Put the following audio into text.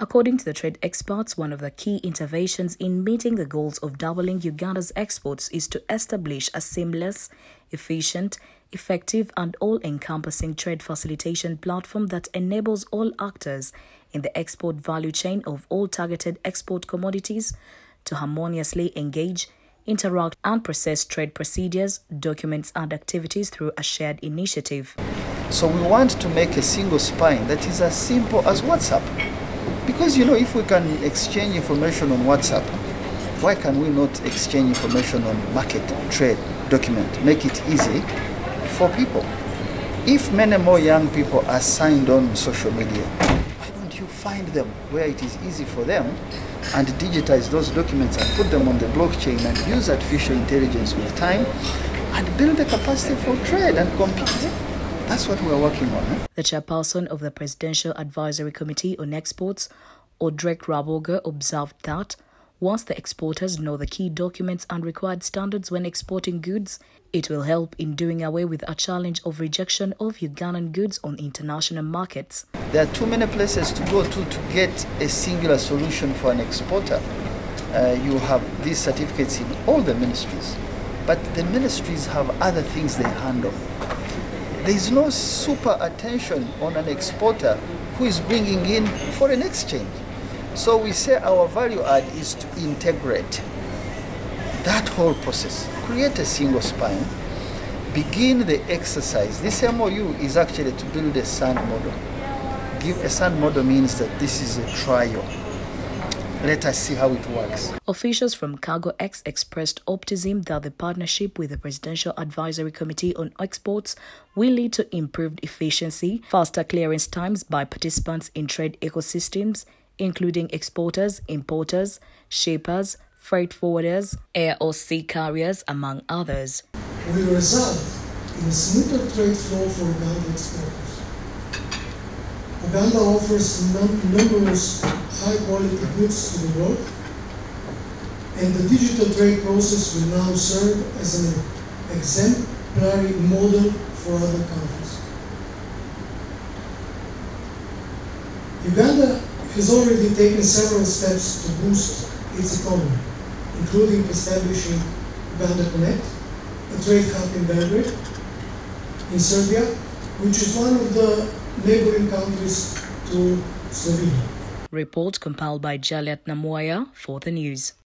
According to the trade experts, one of the key interventions in meeting the goals of doubling Uganda's exports is to establish a seamless, efficient, effective and all-encompassing trade facilitation platform that enables all actors in the export value chain of all targeted export commodities to harmoniously engage, interact and process trade procedures, documents and activities through a shared initiative. So we want to make a single spine that is as simple as WhatsApp. Because, if we can exchange information on WhatsApp, why can we not exchange information on market, trade, document, make it easy for people? If many more young people are signed on social media, why don't you find them where it is easy for them and digitize those documents and put them on the blockchain and use artificial intelligence with time and build the capacity for trade and compete? That's what we're working on. The chairperson of the Presidential Advisory Committee on Exports, Audrey Raboga, observed that once the exporters know the key documents and required standards when exporting goods, it will help in doing away with a challenge of rejection of Ugandan goods on international markets. There are too many places to go to get a singular solution for an exporter. You have these certificates in all the ministries, but the ministries have other things they handle. There is no super attention on an exporter who is bringing in foreign exchange. So we say our value add is to integrate that whole process, create a single spine, begin the exercise. This MOU is actually to build a sand model. A sand model means that this is a trial. Let us see how it works. Officials from CargoX expressed optimism that the partnership with the Presidential Advisory Committee on Exports will lead to improved efficiency, faster clearance times by participants in trade ecosystems, including exporters, importers, shippers, freight forwarders, air or sea carriers, among others. Will result in a smoother trade flow for Uganda exporters. Uganda offers numerous high-quality goods to the world, and the digital trade process will now serve as an exemplary model for other countries. Uganda has already taken several steps to boost its economy, including establishing Uganda Connect, a trade hub in Belgrade, in Serbia, which is one of the neighboring countries to Slovenia. Report compiled by Jaliat Namoya for the news.